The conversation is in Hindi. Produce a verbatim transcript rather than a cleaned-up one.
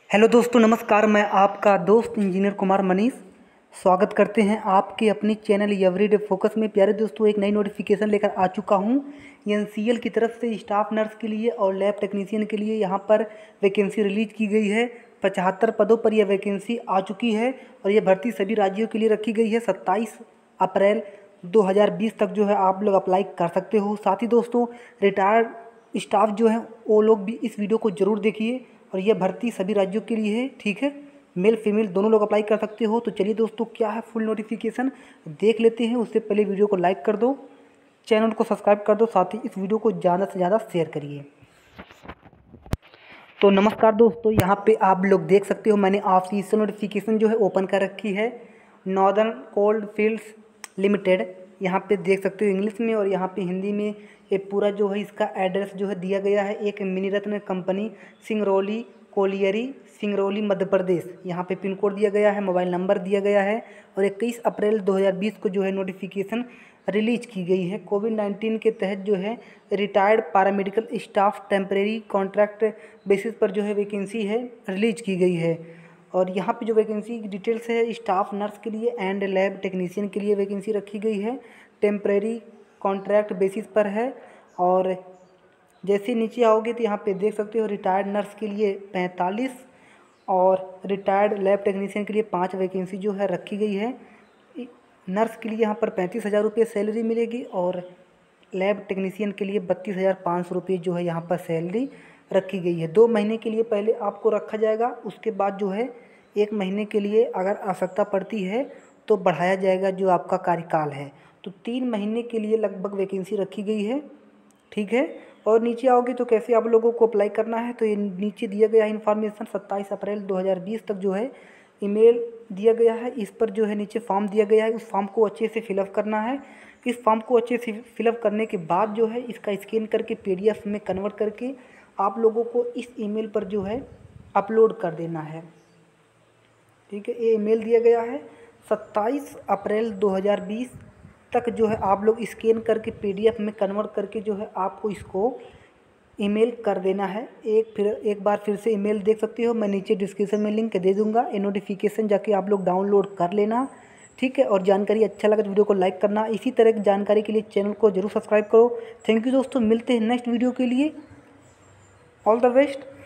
हेलो दोस्तों, नमस्कार। मैं आपका दोस्त इंजीनियर कुमार मनीष स्वागत करते हैं आपके अपनी चैनल एवरीडे फोकस में। प्यारे दोस्तों, एक नई नोटिफिकेशन लेकर आ चुका हूं एनसीएल की तरफ से स्टाफ नर्स के लिए और लैब टेक्नीशियन के लिए यहां पर वैकेंसी रिलीज की गई है। पचहत्तर पदों पर यह वैकेंसी आ चुकी है और यह भर्ती सभी राज्यों के लिए रखी गई है। सत्ताईस अप्रैल दो हज़ार बीस तक जो है आप लोग अप्लाई कर सकते हो। साथ ही दोस्तों, रिटायर्ड स्टाफ जो है वो लोग भी इस वीडियो को ज़रूर देखिए और यह भर्ती सभी राज्यों के लिए है। ठीक है, मेल फीमेल दोनों लोग अप्लाई कर सकते हो। तो चलिए दोस्तों, क्या है फुल नोटिफिकेशन देख लेते हैं। उससे पहले वीडियो को लाइक कर दो, चैनल को सब्सक्राइब कर दो, साथ ही इस वीडियो को ज़्यादा से ज़्यादा शेयर करिए। तो नमस्कार दोस्तों, यहाँ पे आप लोग देख सकते हो मैंने ऑफिशियल नोटिफिकेशन जो है ओपन कर रखी है। नॉर्दर्न कोल्ड फील्ड्स लिमिटेड, यहाँ पे देख सकते हो इंग्लिश में और यहाँ पे हिंदी में। ये पूरा जो है इसका एड्रेस जो है दिया गया है। एक मिनीरत्न कंपनी, सिंगरौली कोलियरी, सिंगरौली मध्य प्रदेश। यहाँ पे पिन कोड दिया गया है, मोबाइल नंबर दिया गया है और इक्कीस अप्रैल दो हज़ार बीस को जो है नोटिफिकेशन रिलीज की गई है। कोविड नाइन्टीन के तहत जो है retired paramedical staff temporary contract basis पर जो है वैकेंसी है रिलीज की गई है। और यहाँ पे जो वैकेंसी की डिटेल्स है, स्टाफ नर्स के लिए एंड लैब टेक्नीशियन के लिए वैकेंसी रखी गई है। टेम्परेरी कॉन्ट्रैक्ट बेसिस पर है। और जैसे नीचे आओगे तो यहाँ पे देख सकते हो रिटायर्ड नर्स के लिए पैंतालीस और रिटायर्ड लैब टेक्नीशियन के लिए पाँच वैकेंसी जो है रखी गई है। नर्स के लिए यहाँ पर पैंतीस हज़ार रुपये सैलरी मिलेगी और लैब टेक्नीशियन के लिए बत्तीस हज़ार पाँच सौ रुपये जो है यहाँ पर सैलरी रखी गई है। दो महीने के लिए पहले आपको रखा जाएगा, उसके बाद जो है एक महीने के लिए अगर आवश्यकता पड़ती है तो बढ़ाया जाएगा जो आपका कार्यकाल है। तो तीन महीने के लिए लगभग वैकेंसी रखी गई है। ठीक है, और नीचे आओगे तो कैसे आप लोगों को अप्लाई करना है, तो ये नीचे दिया गया इन्फॉर्मेशन सत्ताईस अप्रैल दो हज़ार बीस तक जो है ईमेल दिया गया है। इस पर जो है नीचे फॉर्म दिया गया है, उस फॉर्म को अच्छे से फिलअप करना है। इस फॉर्म को अच्छे से फिलअप करने के बाद जो है इसका स्कैन करके पीडीएफ में कन्वर्ट करके आप लोगों को इस ईमेल पर जो है अपलोड कर देना है। ठीक है, ये ईमेल दिया गया है सत्ताईस अप्रैल दो हज़ार बीस तक जो है आप लोग स्कैन करके पीडीएफ में कन्वर्ट करके जो है आपको इसको ईमेल कर देना है। एक फिर एक बार फिर से ईमेल देख सकते हो, मैं नीचे डिस्क्रिप्शन में लिंक दे दूंगा। ये नोटिफिकेशन जाके आप लोग डाउनलोड कर लेना। ठीक है, और जानकारी अच्छा लगा तो वीडियो को लाइक करना। इसी तरह की जानकारी के लिए चैनल को जरूर सब्सक्राइब करो। थैंक यू दोस्तों, मिलते हैं नेक्स्ट वीडियो के लिए। All the best.